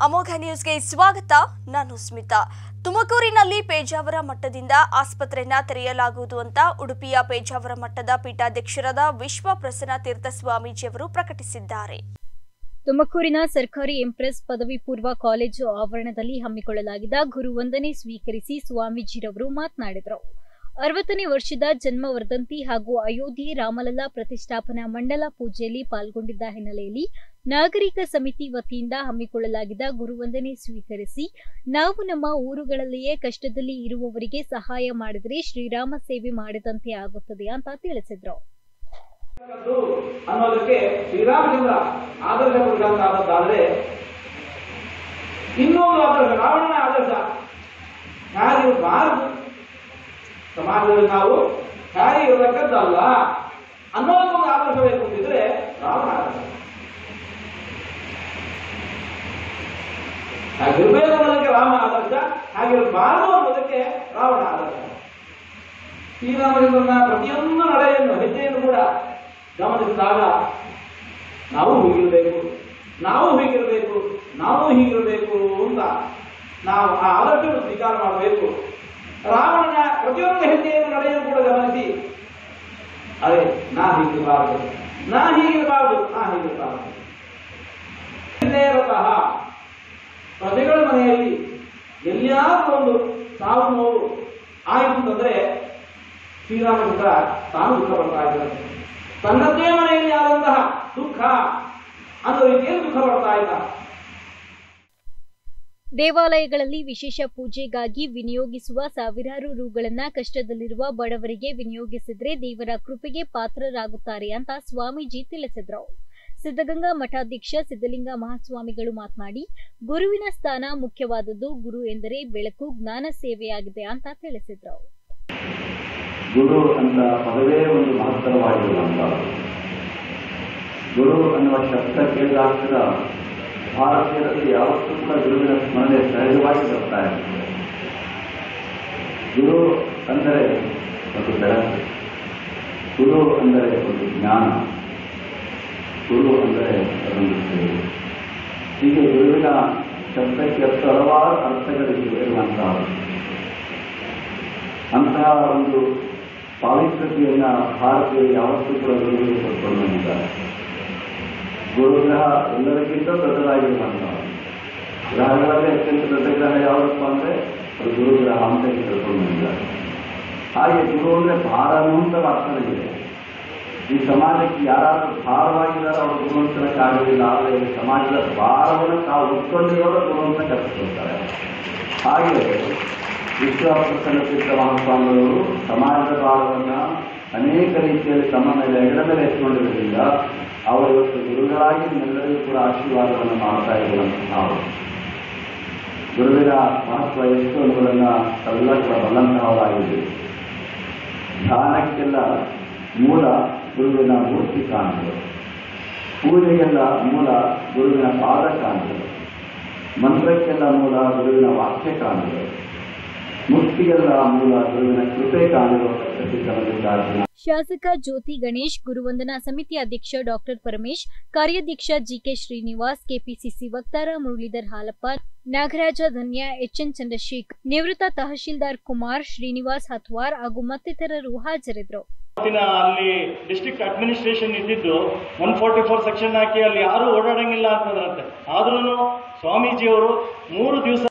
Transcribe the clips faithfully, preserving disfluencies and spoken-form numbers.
ಅಮೋಘ ನ್ಯೂಸ್ಗೆ ಸ್ವಾಗತ. ನಾನು ಸ್ಮಿತಾ. ತುಮಕೂರಿನಲ್ಲಿ ಪೇಜಾವರ ಮಠದಿಂದ ಆಸ್ಪತ್ರೆಯನ್ನು ತೆರೆಯಲಾಗುವುದು ಅಂತ ಉಡುಪಿಯ ಪೇಜಾವರ ಮಠದ ಪೀಠಾಧ್ಯಕ್ಷರಾದ ವಿಶ್ವ ಪ್ರಸನ್ನ ತೀರ್ಥ ಸ್ವಾಮೀಜಿಯವರು ಪ್ರಕಟಿಸಿದ್ದಾರೆ. ತುಮಕೂರಿನ ಸರ್ಕಾರಿ ಎಂಪ್ರೆಸ್ ಪದವಿ ಪೂರ್ವ ಕಾಲೇಜು ಆವರಣದಲ್ಲಿ ಹಮ್ಮಿಕೊಳ್ಳಲಾಗಿದ್ದ ಗುರುವಂದನೆ ಸ್ವೀಕರಿಸಿ ಸ್ವಾಮೀಜಿರವರು ಮಾತನಾಡಿದರು. ಅರವತ್ತನೇ ವರ್ಷದ ಜನ್ಮ ವರ್ಧಂತಿ ಹಾಗೂ ಅಯೋಧ್ಯೆ ರಾಮಲಲ್ಲಾ ಪ್ರತಿಷ್ಠಾಪನಾ ಮಂಡಲ ಪೂಜೆಯಲ್ಲಿ ಪಾಲ್ಗೊಂಡಿದ್ದ ಹಿನ್ನೆಲೆಯಲ್ಲಿ ನಾಗರಿಕ ಸಮಿತಿ ವತಿಯಿಂದ ಹಮ್ಮಿಕೊಳ್ಳಲಾಗಿದ್ದ ಗುರುವಂದನೆ ಸ್ವೀಕರಿಸಿ ನಾವು ನಮ್ಮ ಊರುಗಳಲ್ಲಿಯೇ ಕಷ್ಟದಲ್ಲಿ ಇರುವವರಿಗೆ ಸಹಾಯ ಮಾಡಿದರೆ ಶ್ರೀರಾಮ ಸೇವೆ ಮಾಡಿದಂತೆ ಆಗುತ್ತದೆ ಅಂತ ತಿಳಿಸಿದ್ರು. ಅನ್ನೋದಕ್ಕೆ ಶ್ರೀರಾಮಚಂದ್ರ ಆದರ್ಶ ಕೊಡಬೇಕಾದ್ರೆ ಇನ್ನೊಂದು ಆದರ್ಶ ರಾವಣನ ಆದರ್ಶ ಹೇಗಿರಬಾರದು, ಸಮಾಜದಲ್ಲಿ ನಾವು ಹೇಗೆ ಇರತಕ್ಕದ್ದಲ್ಲ ಅನ್ನೋದಕ್ಕೊಂದು ಆದರ್ಶ ಬೇಕು ಅಂತಿದ್ರೆ ರಾವಣ ಆದರ್ಶ ಹಾಗಿರ್ಬೇಕು ಅನ್ನೋದಕ್ಕೆ ರಾಮ ಆದರ್ಶ, ಹಾಗಿರಬಾರದು ಅನ್ನೋದಕ್ಕೆ ರಾವಣ ಆದರ್ಶ. ಶ್ರೀರಾಮಚಂದ್ರನ ಪ್ರತಿಯೊಂದು ನಡೆಯನ್ನು ಹೆಜ್ಜೆಯನ್ನು ಕೂಡ ಗಮನಿಸಿದಾಗ ನಾವು ಹೀಗಿರಬೇಕು ನಾವು ಹೀಗಿರಬೇಕು ನಾವು ಹೀಗಿರಬೇಕು ಅಂತ ನಾವು ಆ ಆದರ್ಶವನ್ನು ಸ್ವೀಕಾರ ಮಾಡಬೇಕು. ರಾವಣನ ಪ್ರತಿಯೊಂದು ಹೆಜ್ಜೆಯನ್ನು ನಡೆಯನ್ನು ಕೂಡ ಗಮನಿಸಿ ಅದೇ ನಾ ಹೀಗಿರಬಾರದು ನಾ ಹೀಗಿರಬಾರದು ನಾ ಹೀಗಿರಬಾರದು ಇರತಃ ಪ್ರಜೆಗಳ ಮನೆಯಲ್ಲಿ ಎಲ್ಲಿಯಾದ್ರೂ ಒಂದು ಸಾವು ನೋವು ಆಯಿತು ಅಂತಂದ್ರೆ ಶ್ರೀರಾಮಚಂದ್ರ ತಾನು ದುಃಖ ಪಡ್ತಾ ಇದ್ದಾರೆ. ತನ್ನದೇ ಮನೆಯಲ್ಲಿ ಆದಂತಹ ದುಃಖ ಅನ್ನೋ ರೀತಿಯಲ್ಲಿ ದುಃಖ ಪಡ್ತಾ ಇದ್ದ. ದೇವಾಲಯಗಳಲ್ಲಿ ವಿಶೇಷ ಪೂಜೆಗಾಗಿ ವಿನಿಯೋಗಿಸುವ ಸಾವಿರಾರು ರೂಗಳನ್ನ ಕಷ್ಟದಲ್ಲಿರುವ ಬಡವರಿಗೆ ವಿನಿಯೋಗಿಸಿದ್ರೆ ದೇವರ ಕೃಪೆಗೆ ಪಾತ್ರರಾಗುತ್ತಾರೆ ಅಂತ ಸ್ವಾಮೀಜಿ ತಿಳಿಸಿದ್ರು. ಸಿದ್ಧಗಂಗಾ ಮಠಾಧ್ಯಕ್ಷ ಸಿದ್ಧಲಿಂಗ ಮಹಾಸ್ವಾಮಿಗಳು ಮಾತನಾಡಿ, ಗುರುವಿನ ಸ್ಥಾನ ಮುಖ್ಯವಾದದ್ದು. ಗುರು ಎಂದರೆ ಬೆಳಕು, ಜ್ಞಾನ ಸೇವೆಯಾಗಿದೆ ಅಂತ ತಿಳಿಸಿದ್ರು. ಗುರು ಅಂತ ಪದವೇ ಒಂದು ಮಹತ್ತರವಾಗಿರುವಂತ ಗುರು ಅನ್ನುವ ಶಬ್ದ ಕೇಳಿದಾಕ್ಷರ ಭಾರತೀಯರಲ್ಲಿ ಯಾವತ್ತೂ ಕೂಡ ಗುರುವಿನ ಸ್ಮರಣೆ ಸಹಜವಾಗಿ ಬರ್ತಾ ಇರ್ತದೆ. ಗುರು ಅಂದರೆ ಒಂದು ಬೆಳಕು, ಗುರು ಅಂದರೆ ಒಂದು ಜ್ಞಾನ, ಗುರು ಅಂದರೆ ಅದೊಂದು ಸೇವೆ. ಹೀಗೆ ಗುರುವಿನ ಶಬ್ದಕ್ಕೆ ಹಲವಾರು ಅರ್ಥಗಳಿಗೆ ಇರುವಂತಹ ಅಂತಹ ಒಂದು ಪಾವಿತ್ರತೆಯನ್ನ ಭಾರತೀಯರು ಯಾವತ್ತೂ ಕೂಡ ಗುರುವಿಗೆ ಕೊಟ್ಕೊಂಡು ಬಂದಿದ್ದಾರೆ. ಗುರುಗ್ರಹ ಎಲ್ಲರಿಗಿಂತ ದೊಡ್ಡದಾಗಿರುವಂತಹ ಗ್ರಹಗಳಲ್ಲಿ ಅತ್ಯಂತ ದೊಡ್ಡ ಗ್ರಹ ಯಾವುದಪ್ಪ ಅಂದರೆ ಅದು ಗುರುಗ್ರಹ ಅಂತ ತಿಳ್ಕೊಂಡು ಬಂದಿದ್ದಾರೆ. ಹಾಗೆ ಗುರು ಅಂದರೆ ಭಾರ ಅನ್ನುವಂಥ ಅರ್ಥವಿದೆ. ಈ ಸಮಾಜಕ್ಕೆ ಯಾರಾದ್ರೂ ಭಾರವಾಗಿದ್ದಾರೆ ಅವರು ಗುರುವಂತನಕ್ಕಾಗಲಿಲ್ಲ, ಆದರೆ ಈ ಸಮಾಜದ ಭಾರವನ್ನು ತಾವು ಉಟ್ಕೊಂಡಿರೋರು ಗುರುವಂತ ಕರೆಸ್ಕೊಳ್ತಾರೆ. ಹಾಗೆ ವಿಶ್ವ ಪ್ರಸನ್ನ ತೀರ್ಥ ಮಹಾಸ್ವಾಮಿಗಳು ಸಮಾಜದ ಭಾರವನ್ನು ಅನೇಕ ರೀತಿಯಲ್ಲಿ ತಮ್ಮ ಮೇಲೆ ಹೆಗಲ ಮೇಲೆ ಎತ್ಕೊಂಡಿರೋದ್ರಿಂದ ಅವರು ಇವತ್ತು ಗುರುಗಳಾಗಿ ಎಲ್ಲರಿಗೂ ಕೂಡ ಆಶೀರ್ವಾದವನ್ನು ಮಾಡ್ತಾ ಇರುವಂತಹ ಗುರುವಿನ ಮಹತ್ವ ಎಷ್ಟು ಅನ್ನೋದನ್ನು ಎಲ್ಲ ಕೂಡ ಬಲ್ಲಂತಹವರಾಗಿದೆ. ಧ್ಯಾನಕ್ಕೆಲ್ಲ ಮೂಲ ಗುರುವಿನ ಮೂರ್ತಿ ಕಾಣುವುದು, ಪೂಜೆಗೆಲ್ಲ ಮೂಲ ಗುರುವಿನ ಪಾದ ಕಾಣುವುದು, ಮಂತ್ರಕ್ಕೆಲ್ಲ ಮೂಲ ಗುರುವಿನ ವಾಕ್ಯ ಕಾಣುವುದು, ಮುಕ್ತಿಗೆಲ್ಲ ಮೂಲ ಗುರುವಿನ ಕೃಪೆ ಕಾಣುವ ಶಾಸಕ ಜ್ಯೋತಿ ಗಣೇಶ್, ಗುರುವಂದನಾ ಸಮಿತಿ ಅಧ್ಯಕ್ಷ ಡಾಕ್ಟರ್ ಪರಮೇಶ್, ಕಾರ್ಯಾಧ್ಯಕ್ಷ ಜಿಕೆ ಶ್ರೀನಿವಾಸ್, ಕೆಪಿಸಿಸಿ ವಕ್ತಾರ ಮುರಳೀಧರ್ ಹಾಲಪ್ಪ, ನಾಗರಾಜ ಧನ್ಯ, ಎಚ್ಎನ್ ಚಂದ್ರಶೇಖರ್, ನಿವೃತ್ತ ತಹಶೀಲ್ದಾರ್ ಕುಮಾರ್, ಶ್ರೀನಿವಾಸ್ ಹತ್ವಾರ್ ಹಾಗೂ ಮತ್ತಿತರರು ಹಾಜರಿದ್ದರು. ಅಲ್ಲಿ ಡಿಸ್ಟ್ರಿಕ್ಟ್ ಅಡ್ಮಿನಿಸ್ಟ್ರೇಷನ್ ಇದ್ದಿದ್ದು ಒನ್ ಫೋರ್ಟಿ ಫೋರ್ ಸೆಕ್ಷನ್ ಹಾಕಿ ಅಲ್ಲಿ ಯಾರು ಓಡಾಡಂಗಿಲ್ಲ ಅಂತಂದ್ರಂತೆ. ಆದ್ರೂ ಸ್ವಾಮೀಜಿಯವರು ಮೂರು ದಿವಸ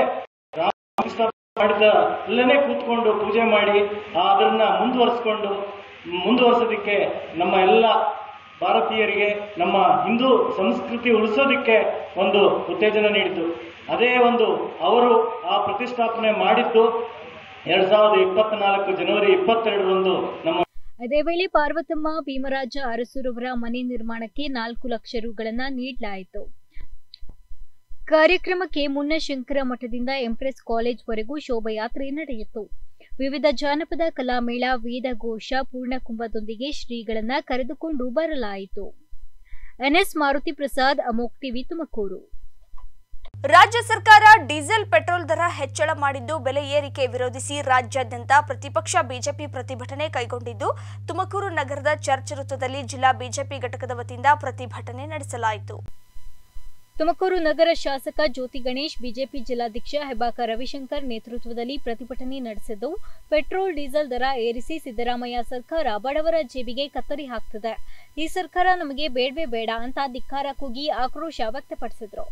ಮಾಡಿದ ಅಲ್ಲೇ ಕೂತ್ಕೊಂಡು ಪೂಜೆ ಮಾಡಿ ಅದನ್ನ ಮುಂದುವರಿಸ್ಕೊಂಡು ಮುಂದುವರ್ಸೋದಿಕ್ಕೆ ನಮ್ಮ ಎಲ್ಲ ಭಾರತೀಯರಿಗೆ ನಮ್ಮ ಹಿಂದೂ ಸಂಸ್ಕೃತಿ ಉಳಿಸೋದಿಕ್ಕೆ ಒಂದು ಉತ್ತೇಜನ ನೀಡಿತು. ಅದೇ ಒಂದು ಅವರು ಆ ಪ್ರತಿಷ್ಠಾಪನೆ ಮಾಡಿದ್ದು ಎರಡ್ ಸಾವಿರದ ಇಪ್ಪತ್ನಾಲ್ಕು ಜನವರಿ ಇಪ್ಪತ್ತೆರಡರಂದು ನಮ್ಮ. ಅದೇ ವೇಳೆ ಪಾರ್ವತಮ್ಮ ಭೀಮರಾಜ ಅರಸೂರವರ ಮನೆ ನಿರ್ಮಾಣಕ್ಕೆ ನಾಲ್ಕು ಲಕ್ಷ ರೂಗಳನ್ನ ನೀಡಲಾಯಿತು. ಕಾರ್ಯಕ್ರಮಕ್ಕೆ ಮುನ್ನ ಶಂಕರ ಮಠದಿಂದ ಎಂಪ್ರೆಸ್ ಕಾಲೇಜ್ ವರೆಗೂ ಶೋಭಾಯಾತ್ರೆ ನಡೆಯಿತು. ವಿವಿಧ ಜಾನಪದ ಕಲಾಮೇಳ, ವೇದಘೋಷ, ಪೂರ್ಣಕುಂಭದೊಂದಿಗೆ ಶ್ರೀಗಳನ್ನ ಕರೆದುಕೊಂಡು ಬರಲಾಯಿತು. ಎನ್ಎಸ್ ಮಾರುತಿ ಪ್ರಸಾದ್, ಅಮೋಕ್ ಟಿವಿ, ತುಮಕೂರು. ರಾಜ್ಯ ಸರ್ಕಾರ ಡೀಸೆಲ್ ಪೆಟ್ರೋಲ್ ದರ ಹೆಚ್ಚಳ ಮಾಡಿದ್ದು ಬೆಲೆ ಏರಿಕೆ ವಿರೋಧಿಸಿ ರಾಜ್ಯಾದ್ಯಂತ ಪ್ರತಿಪಕ್ಷ ಬಿಜೆಪಿ ಪ್ರತಿಭಟನೆ ಕೈಗೊಂಡಿದ್ದು, ತುಮಕೂರು ನಗರದ ಚರ್ಚ್ ವೃತ್ತದಲ್ಲಿ ಜಿಲ್ಲಾ ಬಿಜೆಪಿ ಘಟಕದ ವತಿಯಿಂದ ಪ್ರತಿಭಟನೆ ನಡೆಸಲಾಯಿತು. ತುಮಕೂರು ನಗರ ಶಾಸಕ ಜ್ಯೋತಿ ಗಣೇಶ್ ಬಿಜೆಪಿ ಜಿಲ್ಲಾಧ್ಯಕ್ಷ ಹೆಬ್ಬಾಕ ರವಿಶಂಕರ್ ನೇತೃತ್ವದಲ್ಲಿ ಪ್ರತಿಭಟನೆ ನಡೆಸಿದ್ದು, ಪೆಟ್ರೋಲ್ ಡೀಸೆಲ್ ದರ ಏರಿಸಿ ಸಿದ್ದರಾಮಯ್ಯ ಸರ್ಕಾರ ಬಡವರ ಜೇಬಿಗೆ ಕತ್ತರಿ ಹಾಕ್ತಿದೆ, ಈ ಸರ್ಕಾರ ನಮಗೆ ಬೇಡವೇ ಬೇಡ ಅಂತ ಧಿಕ್ಕಾರ ಕೂಗಿ ಆಕ್ರೋಶ ವ್ಯಕ್ತಪಡಿಸಿದರು.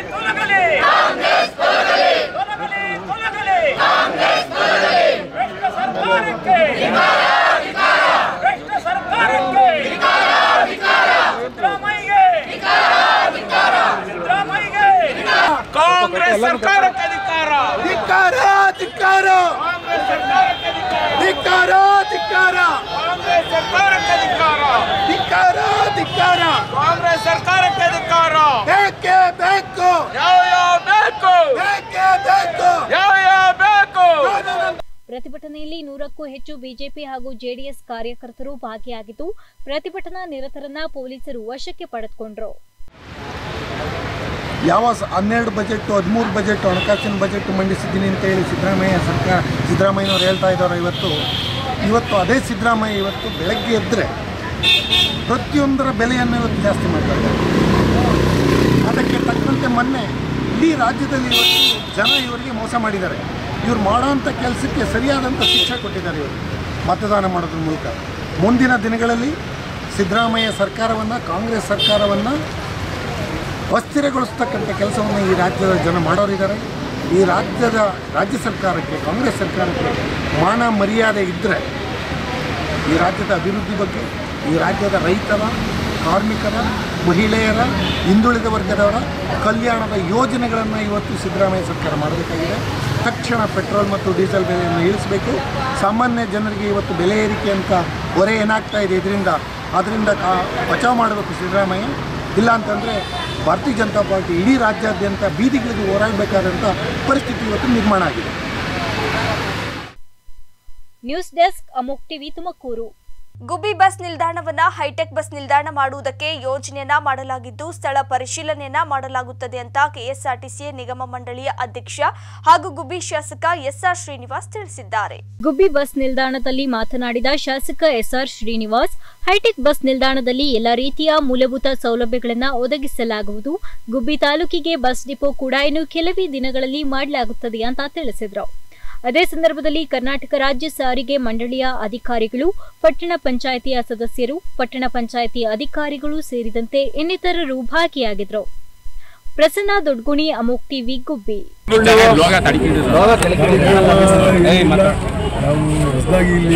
ಕಾಂಗ್ರೆಸ್ ಸರ್ಕಾರಕ್ಕೆ ಧಿಕ್ಕಾರ, ಧಿಕ್ಕಾರ, ಧಿಕ್ಕಾರ, ಧಿಕ್ಕಾರ, ಧಿಕ್ಕಾರ, ಕಾಂಗ್ರೆಸ್ ಸರ್ಕಾರಕ್ಕೆ ಧಿಕ್ಕಾರ, ಧಿಕ್ಕಾರ, ಧಿಕ್ಕಾರ, ಕಾಂಗ್ರೆಸ್ ಸರ್ಕಾರಕ್ಕೆ ಧಿಕ್ಕಾರ, ಬೇಕೇ ಬೇಕು, ಯಾವ ಬೇಕು, ಬೇಕೇ ಬೇಕು, ಯಾವ ಬೇಕು. ಪ್ರತಿಭಟನೆಯಲ್ಲಿ ನೂರಕ್ಕೂ ಹೆಚ್ಚು ಬಿಜೆಪಿ ಹಾಗೂ ಜೆಡಿಎಸ್ ಕಾರ್ಯಕರ್ತರು ಭಾಗಿಯಾಗಿದ್ದು, ಪ್ರತಿಭಟನಾ ನಿರತರನ್ನ ಪೊಲೀಸರು ವಶಕ್ಕೆ ಪಡೆದುಕೊಂಡರು. ಯಾವ ಹನ್ನೆರಡು ಬಜೆಟ್ ಹದಿಮೂರು ಬಜೆಟ್ ಹಣಕಾಸಿನ ಬಜೆಟ್ ಮಂಡಿಸಿದ್ದೀನಿ ಅಂತ ಹೇಳಿ ಸಿದ್ದರಾಮಯ್ಯ ಸರ್ಕಾರ ಸಿದ್ದರಾಮಯ್ಯನವರು ಹೇಳ್ತಾ ಇದ್ದಾರೆ. ಇವತ್ತು ಇವತ್ತು ಅದೇ ಸಿದ್ದರಾಮಯ್ಯ ಇವತ್ತು ಬೆಳಗ್ಗೆ ಎದ್ದರೆ ಪ್ರತಿಯೊಂದರ ಬೆಲೆಯನ್ನು ಇವತ್ತು ಜಾಸ್ತಿ ಮಾಡ್ತಾ ಇದ್ದಾರೆ. ಅದಕ್ಕೆ ತಕ್ಕಂತೆ ಮೊನ್ನೆ ಇಡೀ ರಾಜ್ಯದಲ್ಲಿ ಇವತ್ತು ಜನ ಇವರಿಗೆ ಮೋಸ ಮಾಡಿದ್ದಾರೆ. ಇವ್ರು ಮಾಡೋಂಥ ಕೆಲಸಕ್ಕೆ ಸರಿಯಾದಂಥ ಶಿಕ್ಷೆ ಕೊಟ್ಟಿದ್ದಾರೆ ಇವರು ಮತದಾನ ಮಾಡೋದ್ರ ಮೂಲಕ. ಮುಂದಿನ ದಿನಗಳಲ್ಲಿ ಸಿದ್ದರಾಮಯ್ಯ ಸರ್ಕಾರವನ್ನು, ಕಾಂಗ್ರೆಸ್ ಸರ್ಕಾರವನ್ನು ಅಸ್ಥಿರಗೊಳಿಸ್ತಕ್ಕಂಥ ಕೆಲಸವನ್ನು ಈ ರಾಜ್ಯದ ಜನ ಮಾಡೋರಿದ್ದಾರೆ. ಈ ರಾಜ್ಯದ ರಾಜ್ಯ ಸರ್ಕಾರಕ್ಕೆ, ಕಾಂಗ್ರೆಸ್ ಸರ್ಕಾರಕ್ಕೆ ಮಾನ ಮರ್ಯಾದೆ ಇದ್ದರೆ ಈ ರಾಜ್ಯದ ಅಭಿವೃದ್ಧಿ ಬಗ್ಗೆ, ಈ ರಾಜ್ಯದ ರೈತರ, ಕಾರ್ಮಿಕರ, ಮಹಿಳೆಯರ, ಹಿಂದುಳಿದ ವರ್ಗದವರ ಕಲ್ಯಾಣದ ಯೋಜನೆಗಳನ್ನು ಇವತ್ತು ಸಿದ್ದರಾಮಯ್ಯ ಸರ್ಕಾರ ಮಾಡಬೇಕಾಗಿದೆ. ತಕ್ಷಣ ಪೆಟ್ರೋಲ್ ಮತ್ತು ಡೀಸೆಲ್ ಬೆಲೆಯನ್ನು ಇಳಿಸಬೇಕು. ಸಾಮಾನ್ಯ ಜನರಿಗೆ ಇವತ್ತು ಬೆಲೆ ಏರಿಕೆ ಅಂತ ಹೊರೆ ಏನಾಗ್ತಾ ಇದೆ, ಇದರಿಂದ ಅದರಿಂದ ಕಾ ಬಚಾವ್ ಮಾಡಬೇಕು ಸಿದ್ದರಾಮಯ್ಯ. ಇಲ್ಲ ಅಂತಂದರೆ ಭಾರತೀಯ ಜನತಾ ಪಾರ್ಟಿ ಇಡೀ ರಾಜ್ಯಾದ್ಯಂತ ಬೀದಿಗಳಿಗೆ ಹೋರಾಡಬೇಕಾದಂಥ ಪರಿಸ್ಥಿತಿ ಇವತ್ತು ನಿರ್ಮಾಣ ಆಗಿದೆ. ನ್ಯೂಸ್ ಡೆಸ್ಕ್ ಅಮೋಕ್ ಟಿವಿ ತುಮಕೂರು. ಗುಬ್ಬಿ ಬಸ್ ನಿಲ್ದಾಣವನ್ನ ಹೈಟೆಕ್ ಬಸ್ ನಿಲ್ದಾಣ ಮಾಡುವುದಕ್ಕೆ ಯೋಜನೆಯನ್ನ ಮಾಡಲಾಗಿದ್ದು, ಸ್ಥಳ ಪರಿಶೀಲನೆಯನ್ನ ಮಾಡಲಾಗುತ್ತದೆ ಅಂತ ಕೆಎಸ್ಆರ್ಟಿಸಿ ನಿಗಮ ಮಂಡಳಿಯ ಅಧ್ಯಕ್ಷ ಹಾಗೂ ಗುಬ್ಬಿ ಶಾಸಕ ಎಸ್ಆರ್ ಶ್ರೀನಿವಾಸ್ ತಿಳಿಸಿದ್ದಾರೆ. ಗುಬ್ಬಿ ಬಸ್ ನಿಲ್ದಾಣದಲ್ಲಿ ಮಾತನಾಡಿದ ಶಾಸಕ ಎಸ್ಆರ್ ಶ್ರೀನಿವಾಸ್, ಹೈಟೆಕ್ ಬಸ್ ನಿಲ್ದಾಣದಲ್ಲಿ ಎಲ್ಲ ರೀತಿಯ ಮೂಲಭೂತ ಸೌಲಭ್ಯಗಳನ್ನು ಒದಗಿಸಲಾಗುವುದು. ಗುಬ್ಬಿ ತಾಲೂಕಿಗೆ ಬಸ್ ಡಿಪೋ ಕೂಡ ಇನ್ನು ಕೆಲವೇ ದಿನಗಳಲ್ಲಿ ಮಾಡಲಾಗುತ್ತದೆ ಅಂತ ತಿಳಿಸಿದರು. ಅದೇ ಸಂದರ್ಭದಲ್ಲಿ ಕರ್ನಾಟಕ ರಾಜ್ಯ ಸಾರಿಗೆ ಮಂಡಳಿಯ ಅಧಿಕಾರಿಗಳು, ಪಟ್ಟಣ ಪಂಚಾಯಿತಿಯ ಸದಸ್ಯರು, ಪಟ್ಟಣ ಪಂಚಾಯಿತಿ ಅಧಿಕಾರಿಗಳು ಸೇರಿದಂತೆ ಇನ್ನಿತರರು ಭಾಗಿಯಾಗಿದ್ದರು. ಪ್ರಸನ್ನ ದೊಡ್ಗುಣಿ, ಅಮೋಕ್ ಟಿವಿ, ಗುಬ್ಬಿ. ನಾವು ಹೊಸದಾಗಿ ಇಲ್ಲಿ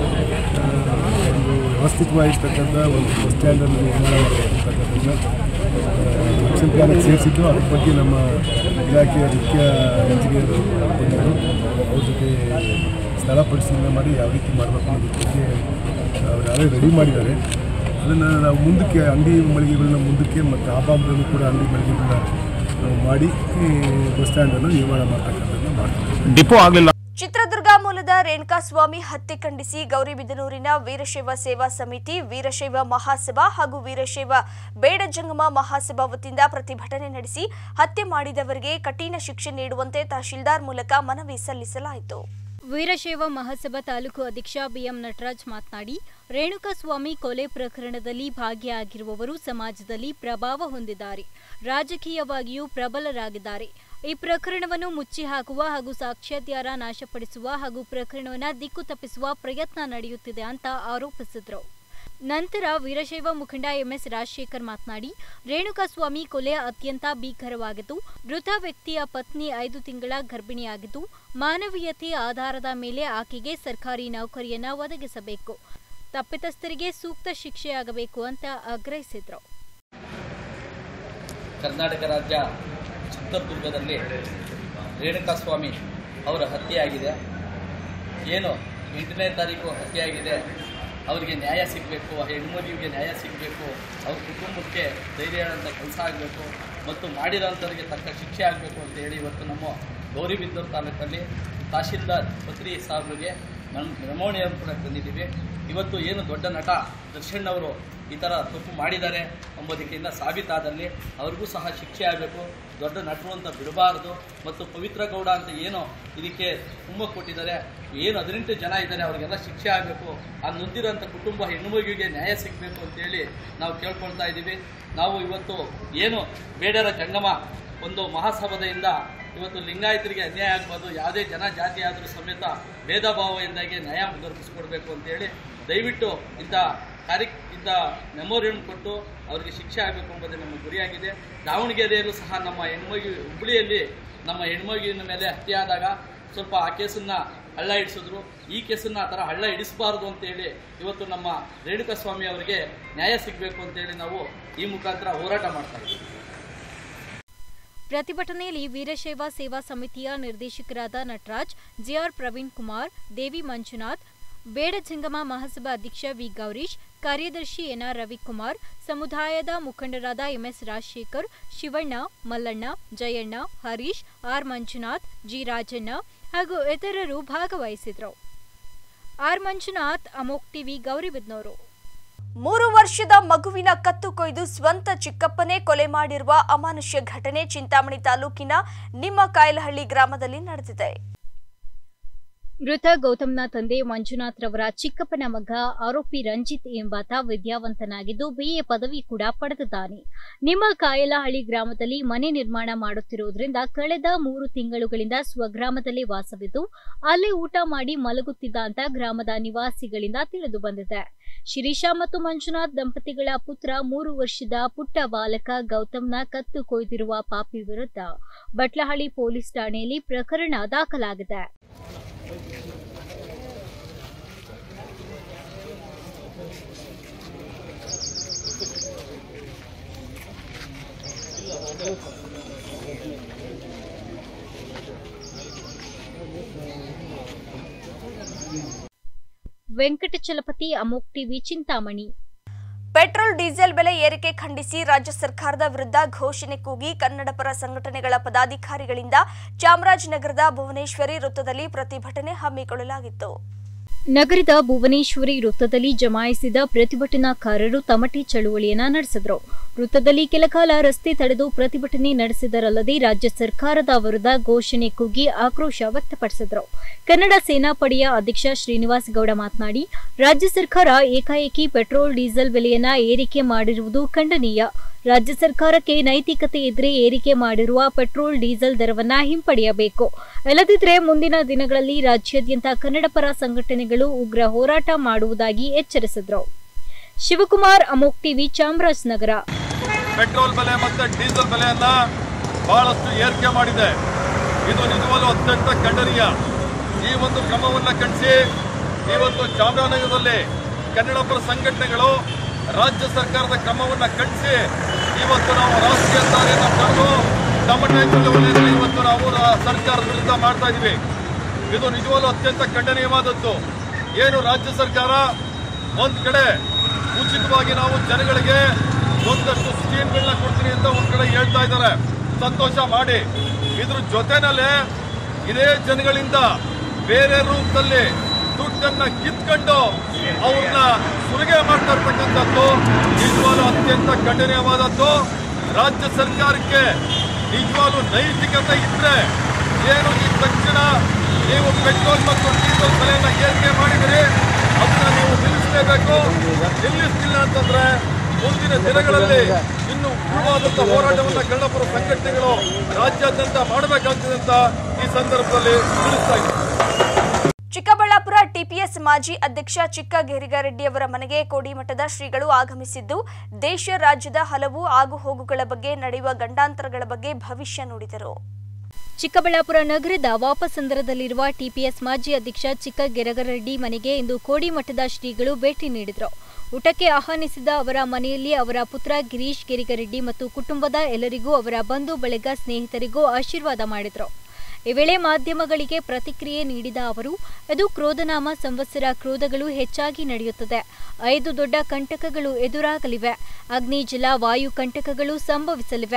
ವ್ಯವಸ್ಥಿತವಾಗಿರ್ತಕ್ಕಂಥ ಒಂದು ಬಸ್ ಸ್ಟ್ಯಾಂಡನ್ನು ನಿರ್ಮಾಣ ಮಾಡಿರ್ತಕ್ಕಂಥದ್ದನ್ನು ಆಕ್ಷನ್ ಪ್ಲಾನಿಗೆ ಸೇರಿಸಿದ್ದು. ಅದ್ರ ಬಗ್ಗೆ ನಮ್ಮ ಇಲಾಖೆಯ ಮುಖ್ಯ ಇಂಜಿನಿಯರ್ ಬಂದರು. ಅವ್ರ ಜೊತೆ ಸ್ಥಳ ಪರಿಶೀಲನೆ ಮಾಡಿ ಯಾವ ರೀತಿ ಮಾಡಬೇಕು ಅನ್ನೋದ್ರ ಬಗ್ಗೆ ಅವರು ಯಾರೇ ರೆಡಿ ಮಾಡಿದ್ದಾರೆ. ಅದನ್ನು ನಾವು ಮುಂದಕ್ಕೆ ಅಂಗಡಿ ಮಳಿಗೆಗಳನ್ನ ಮುಂದಕ್ಕೆ ಮತ್ತು ಆ ಭಾಗದಲ್ಲೂ ಕೂಡ ಅಂಗಡಿ ಮಳಿಗೆಗಳನ್ನ ಮಾಡಿ ಬಸ್ ಸ್ಟ್ಯಾಂಡನ್ನು ನಿರ್ಮಾಣ ಮಾಡ್ತಕ್ಕಂಥದ್ದನ್ನು ಮಾಡ್ತೀವಿ. ಡಿಪೋ ಆಗಲಿಲ್ಲ. ಚಿತ್ರದುರ್ಗ ಮೂಲದ ರೇಣುಕಾಸ್ವಾಮಿ ಹತ್ಯೆ ಖಂಡಿಸಿ ಗೌರಿಬಿದನೂರಿನ ವೀರಶೈವ ಸೇವಾ ಸಮಿತಿ, ವೀರಶೈವ ಮಹಾಸಭಾ ಹಾಗೂ ವೀರಶೈವ ಬೇಡಜಂಗಮ ಮಹಾಸಭಾ ವತಿಯಿಂದ ಪ್ರತಿಭಟನೆ ನಡೆಸಿ ಹತ್ಯೆ ಮಾಡಿದವರಿಗೆ ಕಠಿಣ ಶಿಕ್ಷೆ ನೀಡುವಂತೆ ತಹಶೀಲ್ದಾರ್ ಮೂಲಕ ಮನವಿ ಸಲ್ಲಿಸಲಾಯಿತು. ವೀರಶೈವ ಮಹಾಸಭಾ ತಾಲೂಕು ಅಧ್ಯಕ್ಷ ಬಿಎಂ ನಟರಾಜ್ ಮಾತನಾಡಿ, ರೇಣುಕಾಸ್ವಾಮಿ ಕೊಲೆ ಪ್ರಕರಣದಲ್ಲಿ ಭಾಗಿಯಾಗಿರುವವರು ಸಮಾಜದಲ್ಲಿ ಪ್ರಭಾವ ಹೊಂದಿದ್ದಾರೆ, ರಾಜಕೀಯವಾಗಿಯೂ ಪ್ರಬಲರಾಗಿದ್ದಾರೆ. ಈ ಪ್ರಕರಣವನ್ನು ಮುಚ್ಚಿ ಹಾಕುವ ಹಾಗೂ ಸಾಕ್ಷ್ಯಾಧಾರ ನಾಶಪಡಿಸುವ ಹಾಗೂ ಪ್ರಕರಣವನ್ನು ದಿಕ್ಕು ತಪ್ಪಿಸುವ ಪ್ರಯತ್ನ ನಡೆಯುತ್ತಿದೆ ಅಂತ ಆರೋಪಿಸಿದರು. ನಂತರ ವೀರಶೈವ ಮುಖಂಡ ಎಂಎಸ್ ರಾಜಶೇಖರ್ ಮಾತನಾಡಿ, ರೇಣುಕಾಸ್ವಾಮಿ ಕೊಲೆ ಅತ್ಯಂತ ಭೀಕರವಾಗಿದ್ದು, ಮೃತ ವ್ಯಕ್ತಿಯ ಪತ್ನಿ ಐದು ತಿಂಗಳ ಗರ್ಭಿಣಿಯಾಗಿದ್ದು, ಮಾನವೀಯತೆ ಆಧಾರದ ಮೇಲೆ ಆಕೆಗೆ ಸರ್ಕಾರಿ ನೌಕರಿಯನ್ನ ಒದಗಿಸಬೇಕು, ತಪ್ಪಿತಸ್ಥರಿಗೆ ಸೂಕ್ತ ಶಿಕ್ಷೆಯಾಗಬೇಕು ಅಂತ ಆಗ್ರಹಿಸಿದರು. ಕರ್ನಾಟಕ ರಾಜ್ಯ ಚಿತ್ರದುರ್ಗದಲ್ಲಿ ರೇಣುಕಾಸ್ವಾಮಿ ಅವರ ಹತ್ಯೆಯಾಗಿದೆ. ಏನು ಎಂಟನೇ ತಾರೀಕು ಹತ್ಯೆಯಾಗಿದೆ, ಅವರಿಗೆ ನ್ಯಾಯ ಸಿಗಬೇಕು, ಆ ಹೆಣ್ಮಗುವಿಗೆ ನ್ಯಾಯ ಸಿಗಬೇಕು, ಅವ್ರ ಕುಟುಂಬಕ್ಕೆ ಧೈರ್ಯ ಹೇಳೋಂಥ ಕೆಲಸ ಆಗಬೇಕು ಮತ್ತು ಮಾಡಿರೋಂಥವ್ರಿಗೆ ತಕ್ಕ ಶಿಕ್ಷೆ ಆಗಬೇಕು ಅಂತ ಹೇಳಿ ಇವತ್ತು ನಮ್ಮ ಗೌರಿಬಿದನೂರು ತಾಲೂಕಲ್ಲಿ ತಹಶೀಲ್ದಾರ್ ಪತ್ರಿ ಸಾಹೇಬ್ರಿಗೆ ಮೆಮೋರಿಯಂ ಕೂಡ ತಂದಿದ್ದೀವಿ. ಇವತ್ತು ಏನು ದೊಡ್ಡ ನಟ ದರ್ಶನ್ ಅವರು ಈ ಥರ ತಪ್ಪು ಮಾಡಿದ್ದಾರೆ ಎಂಬುದಕ್ಕಿಂತ ಸಾಬೀತಾದಲ್ಲಿ ಅವ್ರಿಗೂ ಸಹ ಶಿಕ್ಷೆ ಆಗಬೇಕು. ದೊಡ್ಡ ನಟರು ಅಂತ ಬಿಡಬಾರ್ದು. ಮತ್ತು ಪವಿತ್ರ ಗೌಡ ಅಂತ ಏನು ಇದಕ್ಕೆ ತುಂಬ ಕೊಟ್ಟಿದ್ದಾರೆ, ಏನು ಹದಿನೆಂಟು ಜನ ಇದ್ದಾರೆ, ಅವರಿಗೆಲ್ಲ ಶಿಕ್ಷೆ ಆಗಬೇಕು. ಆ ನೊಂದಿರೋಂಥ ಕುಟುಂಬ ಹೆಣ್ಣುಮಗುವಿಗೆ ನ್ಯಾಯ ಸಿಗಬೇಕು ಅಂತೇಳಿ ನಾವು ಕೇಳ್ಕೊಳ್ತಾ ಇದ್ದೀವಿ. ನಾವು ಇವತ್ತು ಏನು ಬೇಡರ ಜಂಗಮ ಒಂದು ಮಹಾಸಭಾದಿಂದ ಇವತ್ತು ಲಿಂಗಾಯತರಿಗೆ ಅನ್ಯಾಯ ಆಗಬಾರ್ದು, ಯಾವುದೇ ಜನ ಜಾತಿ ಆದರೂ ಸಮೇತ ಭೇದ ಭಾವದಿಂದಾಗಿ ನ್ಯಾಯ ದೊರಕಿಸ್ಕೊಡ್ಬೇಕು ಅಂತೇಳಿ ದಯವಿಟ್ಟು ಇಂಥ ಕಾರ್ಯ ಇಂಥ ಮೆಮೋರಿಯಂ ಕೊಟ್ಟು ಅವರಿಗೆ ಶಿಕ್ಷೆ ಆಗಬೇಕು ಎಂಬುದೇ ನಮ್ಮ ಗುರಿಯಾಗಿದೆ. ದಾವಣಗೆರೆಯಲ್ಲೂ ಸಹ ನಮ್ಮ ಹೆಣ್ಮಗು ಹುಬ್ಬಳ್ಳಿಯಲ್ಲಿ ನಮ್ಮ ಹೆಣ್ಮಗುವಿನ ಮೇಲೆ ಹತ್ಯೆ ಆದಾಗ ಸ್ವಲ್ಪ ಆ ಕೇಸನ್ನು ಹಳ್ಳ ಹಿಡಿಸಿದ್ರು. ಈ ಕೇಸನ್ನು ಆ ಥರ ಹಳ್ಳ ಹಿಡಿಸಬಾರ್ದು ಅಂತೇಳಿ ಇವತ್ತು ನಮ್ಮ ರೇಣುಕಾಸ್ವಾಮಿ ಅವರಿಗೆ ನ್ಯಾಯ ಸಿಗಬೇಕು ಅಂತೇಳಿ ನಾವು ಈ ಮುಖಾಂತರ ಹೋರಾಟ ಮಾಡ್ತಾ ಇದ್ದೀವಿ. ಪ್ರತಿಭಟನೆಯಲ್ಲಿ ವೀರಶೈವ ಸೇವಾ ಸಮಿತಿಯ ನಿರ್ದೇಶಕರಾದ ನಟರಾಜ್, ಜಿಆರ್ ಪ್ರವೀಣ್ ಕುಮಾರ್, ದೇವಿ ಮಂಜುನಾಥ್, ಬೇಡಜಂಗಮ ಮಹಾಸಭಾ ಅಧ್ಯಕ್ಷ ವಿ ಗೌರೀಶ್, ಕಾರ್ಯದರ್ಶಿ ಎನ್ಆರ್ ರವಿಕುಮಾರ್, ಸಮುದಾಯದ ಮುಖಂಡರಾದ MS Rajashekhar, Shivanna, Mallanna, Jayanna, Harish, R Manjunath, G Rajanna ಹಾಗೂ ಇತರರು ಭಾಗವಹಿಸಿದರು. ಆರ್ ಮಂಜುನಾಥ್, ಅಮೋಕ್ ಟಿವಿ, ಗೌರಿಬಿದನೂರು. ಮೂರು ವರ್ಷದ ಮಗುವಿನ ಕತ್ತು ಕೊಯ್ದು ಸ್ವಂತ ಚಿಕ್ಕಪ್ಪನೇ ಕೊಲೆ ಮಾಡಿರುವ ಅಮಾನುಷ್ಯ ಘಟನೆ ಚಿಂತಾಮಣಿ ತಾಲೂಕಿನ ನಿಮ್ಮಕಾಯಲಹಳ್ಳಿ ಗ್ರಾಮದಲ್ಲಿ ನಡೆದಿದೆ. ಮೃತ ಗೌತಮ್ನ ತಂದೆ ಮಂಜುನಾಥ್ ರವರ ಚಿಕ್ಕಪ್ಪನ ಮಗ ಆರೋಪಿ ರಂಜಿತ್ ಎಂಬಾತ ವಿದ್ಯಾವಂತನಾಗಿದ್ದು ಬಿಎ ಪದವಿ ಕೂಡ ಪಡೆದಿದ್ದಾನೆ. ನಿಮ್ಮ ಕಾಯಲಹಳ್ಳಿ ಗ್ರಾಮದಲ್ಲಿ ಮನೆ ನಿರ್ಮಾಣ ಮಾಡುತ್ತಿರುವುದರಿಂದ ಕಳೆದ ಮೂರು ತಿಂಗಳುಗಳಿಂದ ಸ್ವಗ್ರಾಮದಲ್ಲಿ ವಾಸವಿದ್ದು ಅಲ್ಲೇ ಊಟ ಮಾಡಿ ಮಲಗುತ್ತಿದ್ದ ಅಂತ ಗ್ರಾಮದ ನಿವಾಸಿಗಳಿಂದ ತಿಳಿದು ಬಂದಿದೆ. ಶಿರೀಷಾ ಮತ್ತು ಮಂಜುನಾಥ್ ದಂಪತಿಗಳ ಪುತ್ರ ಮೂರು ವರ್ಷದ ಪುಟ್ಟ ಬಾಲಕ ಗೌತಮ್ನ ಕತ್ತು ಕೊಯ್ದಿರುವ ಪಾಪಿ ವಿರುದ್ಧ ಬಟ್ಲಹಳ್ಳಿ ಪೊಲೀಸ್ ಠಾಣೆಯಲ್ಲಿ ಪ್ರಕರಣ ದಾಖಲಾಗಿದೆ. ವೆಂಕಟಚಲಪತಿ, ಅಮೋಕ್ ಟಿವಿ, ಚಿಂತಾಮಣಿ. ಪೆಟ್ರೋಲ್ ಡೀಸೆಲ್ ಬೆಲೆ ಏರಿಕೆ ಖಂಡಿಸಿ ರಾಜ್ಯ ಸರ್ಕಾರದ ವಿರುದ್ಧ ಘೋಷಣೆ ಕೂಗಿ ಕನ್ನಡಪರ ಸಂಘಟನೆಗಳ ಪದಾಧಿಕಾರಿಗಳಿಂದ ಚಾಮರಾಜನಗರದ ಭುವನೇಶ್ವರಿ ವೃತ್ತದಲ್ಲಿ ಪ್ರತಿಭಟನೆ ಹಮ್ಮಿಕೊಳ್ಳಲಾಗಿತ್ತು. ನಗರದ ಭುವನೇಶ್ವರಿ ವೃತ್ತದಲ್ಲಿ ಜಮಾಯಿಸಿದ ಪ್ರತಿಭಟನಾಕಾರರು ತಮಟೆ ಚಳುವಳಿಯನ್ನ ನಡೆಸಿದರು. ವೃತ್ತದಲ್ಲಿ ಕೆಲಕಾಲ ರಸ್ತೆ ತಡೆದು ಪ್ರತಿಭಟನೆ ನಡೆಸಿದರಲ್ಲದೆ ರಾಜ್ಯ ಸರ್ಕಾರದ ವಿರುದ್ಧ ಘೋಷಣೆ ಕೂಗಿ ಆಕ್ರೋಶ ವ್ಯಕ್ತಪಡಿಸಿದರು. ಕನ್ನಡ ಸೇನಾಪಡೆಯ ಅಧ್ಯಕ್ಷ ಶ್ರೀನಿವಾಸ್ ಗೌಡ ಮಾತನಾಡಿ, ರಾಜ್ಯ ಸರ್ಕಾರ ಏಕಾಏಕಿ ಪೆಟ್ರೋಲ್ ಡೀಸೆಲ್ ಬೆಲೆಯನ್ನ ಏರಿಕೆ ಮಾಡಿರುವುದು ಖಂಡನೀಯ. ರಾಜ್ಯ ಸರ್ಕಾರಕ್ಕೆ ನೈತಿಕತೆ ಇದ್ರೆ ಏರಿಕೆ ಮಾಡಿರುವ ಪೆಟ್ರೋಲ್ ಡೀಸೆಲ್ ದರವನ್ನ ಹಿಂಪಡೆಯಬೇಕು. ಅಲ್ಲದಿದ್ದರೆ ಮುಂದಿನ ದಿನಗಳಲ್ಲಿ ರಾಜ್ಯಾದ್ಯಂತ ಕನ್ನಡಪರ ಸಂಘಟನೆಗಳು ಉಗ್ರ ಹೋರಾಟ ಮಾಡುವುದಾಗಿ ಎಚ್ಚರಿಸಿದರು. ಶಿವಕುಮಾರ್, ಅಮೋಕ್ ಟಿವಿ, ಚಾಮರಾಜನಗರ. ಪೆಟ್ರೋಲ್ ಬೆಲೆ ಮತ್ತು ಡೀಸೆಲ್ ಬೆಲೆಯನ್ನ ಬಹಳಷ್ಟು ಏರಿಕೆ ಮಾಡಿದೆ. ಇದು ನಿಜವಾಗ್ಲೂ ಅತ್ಯಂತ ಖಂಡನೀಯ. ಈ ಒಂದು ಕ್ರಮವನ್ನು ಖಂಡಿಸಿ ಇವತ್ತು ಚಾಮರಾಜನಗರದಲ್ಲಿ ಕನ್ನಡಪರ ಸಂಘಟನೆಗಳು ರಾಜ್ಯ ಸರ್ಕಾರದ ಕ್ರಮವನ್ನು ಖಂಡಿಸಿ ಇವತ್ತು ನಾವು ರಾಷ್ಟ್ರೀಯ ಹೆದ್ದಾರಿಯನ್ನು ತಡೆದು ತಮಟೆ ಚಳವಳಿಯನ್ನು ಇವತ್ತು ನಾವು ಸರ್ಕಾರದ ವಿರುದ್ಧ ಮಾಡ್ತಾ ಇದ್ದೀವಿ. ಇದು ನಿಜವಾಗ್ಲೂ ಅತ್ಯಂತ ಖಂಡನೀಯವಾದದ್ದು. ಏನು ರಾಜ್ಯ ಸರ್ಕಾರ ಒಂದು ಕಡೆ ಉಚಿತವಾಗಿ ನಾವು ಜನಗಳಿಗೆ ಒಂದಷ್ಟು ಸ್ಕೀಮ್ಗಳನ್ನ ಕೊಡ್ತೀನಿ ಅಂತ ಒಂದು ಕಡೆ ಹೇಳ್ತಾ ಇದ್ದಾರೆ, ಸಂತೋಷ ಮಾಡಿ. ಇದ್ರ ಜೊತೆನಲ್ಲೇ ಇದೇ ಜನಗಳಿಂದ ಬೇರೆ ರೂಪದಲ್ಲಿ ದುಡ್ಡನ್ನ ಕಿತ್ಕೊಂಡು ಅವ್ರನ್ನ ಸುಲಿಗೆ ಮಾಡ್ತಾ ಇರ್ತಕ್ಕಂಥದ್ದು ನಿಜವಾಗ್ಲೂ ಅತ್ಯಂತ ಖಂಡನೀಯವಾದದ್ದು. ರಾಜ್ಯ ಸರ್ಕಾರಕ್ಕೆ ನಿಜವಾಗ್ಲೂ ನೈತಿಕತೆ ಇದ್ರೆ ಏನು ಈ ತಕ್ಷಣ ನೀವು ಪೆಟ್ರೋಲ್ ಮತ್ತು ಡೀಸೆಲ್ ಬೆಲೆಯನ್ನು ಏರಿಕೆ ಮಾಡಿದರೆ ಅದನ್ನ ನೀವು ನಿಲ್ಲಿಸಲೇಬೇಕು. ನಿಲ್ಲಿಸಲಿಲ್ಲ ಅಂತಂದ್ರೆ ಮುಂದಿನ ದಿನಗಳಲ್ಲಿ ಇನ್ನು ಉಗ್ರವಾದಂಥ ಹೋರಾಟವನ್ನು ಕನ್ನಡಪರ ಸಂಘಟನೆಗಳು ರಾಜ್ಯಾದ್ಯಂತ ಮಾಡಬೇಕಾಗ್ತದೆ ಅಂತ ಈ ಸಂದರ್ಭದಲ್ಲಿ ತಿಳಿಸ್ತಾ ಇದ್ದಾರೆ. ಚಿಕ್ಕಬಳ್ಳಾಪುರ ಟಿಪಿಎಸ್ ಮಾಜಿ ಅಧ್ಯಕ್ಷ ಚಿಕ್ಕ ಗಿರಿಗಾರೆಡ್ಡಿ ಅವರ ಮನೆಗೆ ಕೋಡಿಮಠದ ಶ್ರೀಗಳು ಆಗಮಿಸಿದ್ದು ದೇಶ ರಾಜ್ಯದ ಹಲವು ಆಗುಹೋಗುಗಳ ಬಗ್ಗೆ ನಡೆಯುವ ಗಂಡಾಂತರಗಳ ಬಗ್ಗೆ ಭವಿಷ್ಯ ನುಡಿದರು. ಚಿಕ್ಕಬಳ್ಳಾಪುರ ನಗರದ ವಾಪಸಂದ್ರದಲ್ಲಿರುವ ಟಿಪಿಎಸ್ ಮಾಜಿ ಅಧ್ಯಕ್ಷ ಚಿಕ್ಕ ಗಿರಿಗಾರೆಡ್ಡಿ ಮನೆಗೆ ಇಂದು ಕೋಡಿಮಠದ ಶ್ರೀಗಳು ಭೇಟಿ ನೀಡಿದರು. ಊಟಕ್ಕೆ ಆಹ್ವಾನಿಸಿದ ಅವರ ಮನೆಯಲ್ಲಿ ಅವರ ಪುತ್ರ ಗಿರೀಶ್ ಗಿರಿಗಾರೆಡ್ಡಿ ಮತ್ತು ಕುಟುಂಬದ ಎಲ್ಲರಿಗೂ ಅವರ ಬಂಧು ಬಳಗ ಸ್ನೇಹಿತರಿಗೂ ಆಶೀರ್ವಾದ ಮಾಡಿದರು. ಈ ವೇಳೆ ಮಾಧ್ಯಮಗಳಿಗೆ ಪ್ರತಿಕ್ರಿಯೆ ನೀಡಿದ ಅವರು, ಇದು ಕ್ರೋಧನಾಮ ಸಂವತ್ಸರ ಕ್ರೋಧಗಳು ಹೆಚ್ಚಾಗಿ ನಡೆಯುತ್ತದೆ. ಐದು ದೊಡ್ಡ ಕಂಟಕಗಳು ಎದುರಾಗಲಿವೆ. ಅಗ್ನಿ, ಜಲ, ವಾಯು ಕಂಟಕಗಳು ಸಂಭವಿಸಲಿವೆ.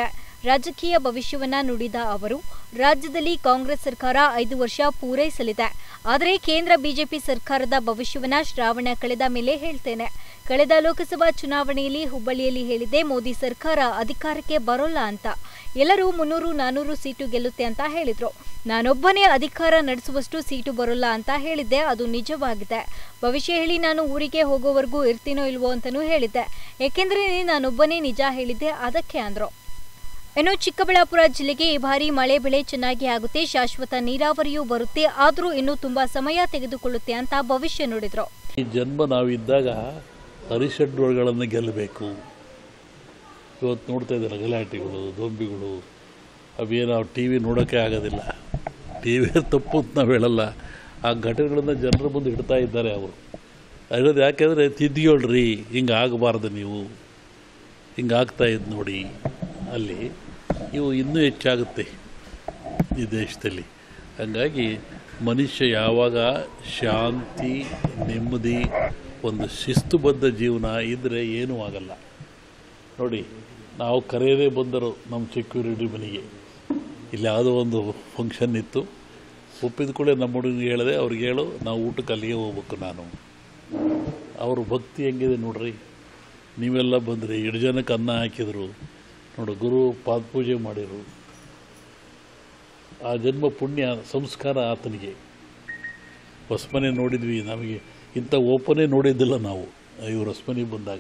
ರಾಜಕೀಯ ಭವಿಷ್ಯವನ್ನ ನುಡಿದ ಅವರು, ರಾಜ್ಯದಲ್ಲಿ ಕಾಂಗ್ರೆಸ್ ಸರ್ಕಾರ ಐದು ವರ್ಷ ಪೂರೈಸಲಿದೆ. ಆದರೆ ಕೇಂದ್ರ ಬಿಜೆಪಿ ಸರ್ಕಾರದ ಭವಿಷ್ಯವನ್ನ ಶ್ರಾವಣ ಕಳೆದ ಮೇಲೆ ಹೇಳ್ತೇನೆ. ಕಳೆದ ಲೋಕಸಭಾ ಚುನಾವಣೆಯಲ್ಲಿ ಹುಬ್ಬಳ್ಳಿಯಲ್ಲಿ ಹೇಳಿದೆ ಮೋದಿ ಸರ್ಕಾರ ಅಧಿಕಾರಕ್ಕೆ ಬರೋಲ್ಲ ಅಂತ. ಎಲ್ಲರೂ ಮುನ್ನೂರು ನಾನೂರು ಸೀಟು ಗೆಲ್ಲುತ್ತೆ ಅಂತ ಹೇಳಿದ್ರು. ನಾನೊಬ್ಬನೇ ಅಧಿಕಾರ ನಡೆಸುವಷ್ಟು ಸೀಟು ಬರೋಲ್ಲ ಅಂತ ಹೇಳಿದ್ದೆ. ಅದು ನಿಜವಾಗಿದೆ. ಭವಿಷ್ಯ ಹೇಳಿ ನಾನು ಊರಿಗೆ ಹೋಗೋವರೆಗೂ ಇರ್ತೀನೋ ಇಲ್ವೋ ಅಂತಲೂ ಹೇಳಿದ್ದೆ. ಏಕೆಂದರೆ ನಾನೊಬ್ಬನೇ ನಿಜ ಹೇಳಿದ್ದೆ ಅದಕ್ಕೆ ಅಂದ್ರು. ಇನ್ನು ಚಿಕ್ಕಬಳ್ಳಾಪುರ ಜಿಲ್ಲೆಗೆ ಈ ಬಾರಿ ಮಳೆ ಬೆಳೆ ಚೆನ್ನಾಗಿ ಆಗುತ್ತೆ, ಶಾಶ್ವತ ನೀರಾವರಿಯೂ ಬರುತ್ತೆ, ಆದರೂ ಇನ್ನೂ ತುಂಬಾ ಸಮಯ ತೆಗೆದುಕೊಳ್ಳುತ್ತೆ ಅಂತ ಭವಿಷ್ಯ ನುಡಿದ್ರು. ಈ ಜನ್ಮ ನಾವಿದ್ದಾಗ ಅರಿಷಡ್ಗಳನ್ನು ಗೆಲ್ಲಬೇಕು. ಇವತ್ತು ನೋಡ್ತಾ ಇದ್ದಾರೆ ಗಲಾಟೆಗಳು, ದೊಂಬಿಗಳು, ಅವೇನು ನಾವು ಟಿ ವಿ ನೋಡೋಕ್ಕೆ ಆಗೋದಿಲ್ಲ. ಟಿ ವಿ ತಪ್ಪು ಅಂತ ನಾವು ಹೇಳಲ್ಲ. ಆ ಘಟನೆಗಳನ್ನು ಜನರ ಮುಂದೆ ಇಡ್ತಾ ಇದ್ದಾರೆ ಅವರು. ಇರೋದು ಯಾಕೆಂದರೆ ತಿದ್ದಿಗೊಳ್ರಿ, ಹಿಂಗೆ ಆಗಬಾರ್ದು, ನೀವು ಹಿಂಗೆ ಆಗ್ತಾ ಇದ್ದು ನೋಡಿ, ಅಲ್ಲಿ ಇವು ಇನ್ನೂ ಹೆಚ್ಚಾಗುತ್ತೆ ಈ ದೇಶದಲ್ಲಿ. ಹಾಗಾಗಿ ಮನುಷ್ಯ ಯಾವಾಗ ಶಾಂತಿ, ನೆಮ್ಮದಿ, ಒಂದು ಶಿಸ್ತುಬದ್ಧ ಜೀವನ ಇದ್ದರೆ ಏನೂ ಆಗಲ್ಲ. ನೋಡಿ, ನಾವು ಕರೆಯದೇ ಬಂದರು ನಮ್ಮ ಸೆಕ್ಯೂರಿಟಿ ಮನೆಗೆ. ಇಲ್ಲಿ ಯಾವುದೋ ಒಂದು ಫಂಕ್ಷನ್ ಇತ್ತು, ಒಪ್ಪಿದ ಕೂಡ ನಮ್ಮ ಹುಡುಗನಿಗೆ ಹೇಳಿದೆ, ಅವ್ರಿಗೆ ಹೇಳು ನಾವು ಊಟಕ್ಕೆ ಅಲ್ಲಿಗೆ ಹೋಗ್ಬೇಕು. ನಾನು ಅವ್ರ ಭಕ್ತಿ ಹೆಂಗಿದೆ ನೋಡ್ರಿ. ನೀವೆಲ್ಲ ಬಂದ್ರಿ, ಎರಡು ಜನಕ್ಕೆ ಅನ್ನ ಹಾಕಿದರು ನೋಡು, ಗುರು ಪಾದಪೂಜೆ ಮಾಡಿರು. ಆ ಜನ್ಮ ಪುಣ್ಯ ಸಂಸ್ಕಾರ ಆತನಿಗೆ. ಹೊಸಮನೆ ನೋಡಿದ್ವಿ, ನಮಗೆ ಇಂಥ ಓಪನೇ ನೋಡಿದ್ದಿಲ್ಲ ನಾವು. ಇವರು ಹೊಸಮನೆಗೆ ಬಂದಾಗ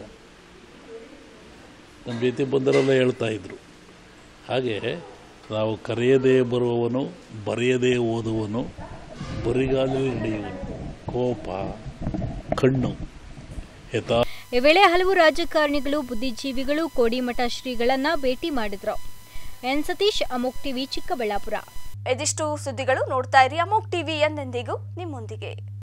ನಮ್ಮ ಜೊತೆ ಬಂದರೆಲ್ಲ ಹೇಳ್ತಾ ಇದ್ರು. ಹಾಗೆ ನಾವು ಕರೆಯದೇ ಬರುವವನು, ಬರೆಯದೇ ಓದುವನು, ಬರಿಗಾಲಲ್ಲಿ ನಡೆಯುವನು, ಕೋಪ, ಕಣ್ಣು ಯಥಾ. ಈ ವೇಳೆ ಹಲವು ರಾಜಕಾರಣಿಗಳು, ಬುದ್ಧಿಜೀವಿಗಳು ಕೋಡಿಮಠ ಶ್ರೀಗಳನ್ನ ಭೇಟಿ ಮಾಡಿದ್ರು. ಎನ್ ಸತೀಶ್, ಅಮೋಕ್ ಟಿವಿ, ಚಿಕ್ಕಬಳ್ಳಾಪುರ. ಇದಿಷ್ಟು ಸುದ್ದಿಗಳು. ನೋಡ್ತಾ ಇರಿ ಅಮೋಕ್ ಟಿವಿ, ಎಂದೆಂದಿಗೂ ನಿಮ್ಮೊಂದಿಗೆ.